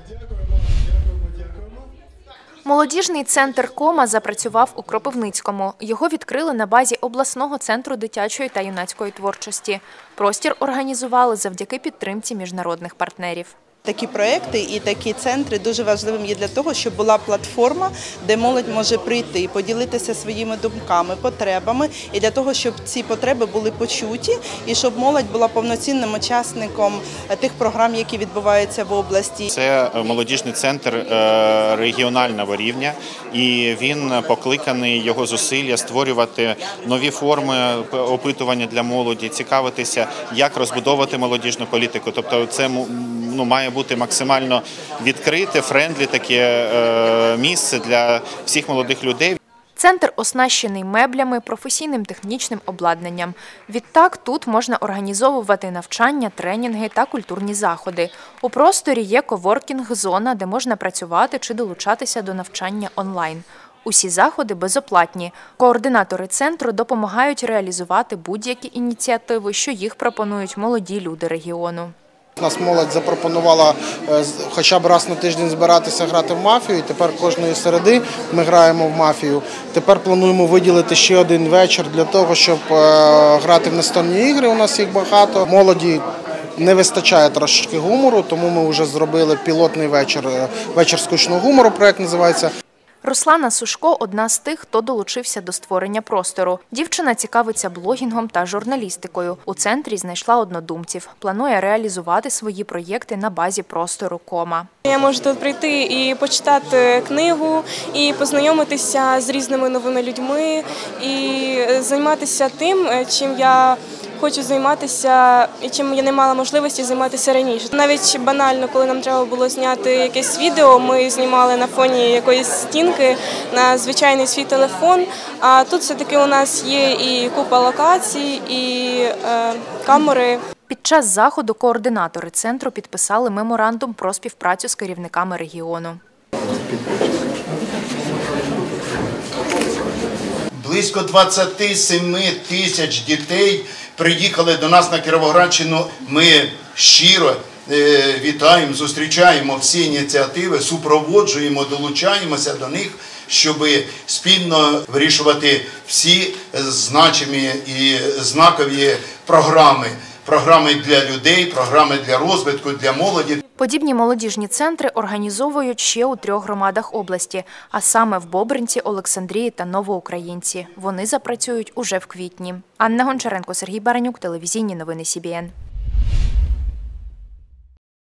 Молодіжний центр «Кома» запрацював у Кропивницькому. Його відкрили на базі обласного центру дитячої та юнацької творчості. Простір організували завдяки підтримці міжнародних партнерів. Такі проекти і такі центри дуже важливим є для того, щоб була платформа, де молодь може прийти і поділитися своїми думками, потребами, і для того, щоб ці потреби були почуті, і щоб молодь була повноцінним учасником тих програм, які відбуваються в області. Це молодіжний центр регіонального рівня, і він покликаний, його зусилля створювати нові форми опитування для молоді, цікавитися, як розбудовувати молодіжну політику. Тобто це має бути максимально відкрите, френдлі таке місце для всіх молодих людей. Центр оснащений меблями, професійним технічним обладнанням. Відтак тут можна організовувати навчання, тренінги та культурні заходи. У просторі є коворкінг-зона, де можна працювати чи долучатися до навчання онлайн. Усі заходи безоплатні. Координатори центру допомагають реалізувати будь-які ініціативи, що їх пропонують молоді люди регіону. Нас молодь запропонувала хоча б раз на тиждень збиратися грати в мафію, і тепер кожної середи ми граємо в мафію. Тепер плануємо виділити ще один вечір для того, щоб грати в настольні ігри, у нас їх багато. Молоді не вистачає трошечки гумору, тому ми вже зробили пілотний вечір, вечір скучного гумору, проєкт називається. Руслана Сушко – одна з тих, хто долучився до створення простору. Дівчина цікавиться блогінгом та журналістикою. У центрі знайшла однодумців. Планує реалізувати свої проєкти на базі простору «Кома». Я можу тут прийти і почитати книгу, і познайомитися з різними новими людьми, і займатися тим, чим я хочу займатися і чим я не мала можливості займатися раніше. Навіть банально, коли нам треба було зняти якесь відео, ми знімали на фоні якоїсь стінки на звичайний свій телефон, а тут все-таки у нас є і купа локацій, і камери. Під час заходу координатори центру підписали меморандум про співпрацю з керівниками регіону. Близько 27 тисяч дітей приїхали до нас на Кіровоградщину. Ми щиро вітаємо, зустрічаємо всі ініціативи, супроводжуємо, долучаємося до них, щоб спільно вирішувати всі значимі і знакові програми. Програми для людей, програми для розвитку, для молоді. Подібні молодіжні центри організовують ще у 3 громадах області, а саме в Бобринці, Олександрії та Новоукраїнці. Вони запрацюють уже в квітні. Анна Гончаренко, Сергій Баранюк, телевізійні новини СІБІН.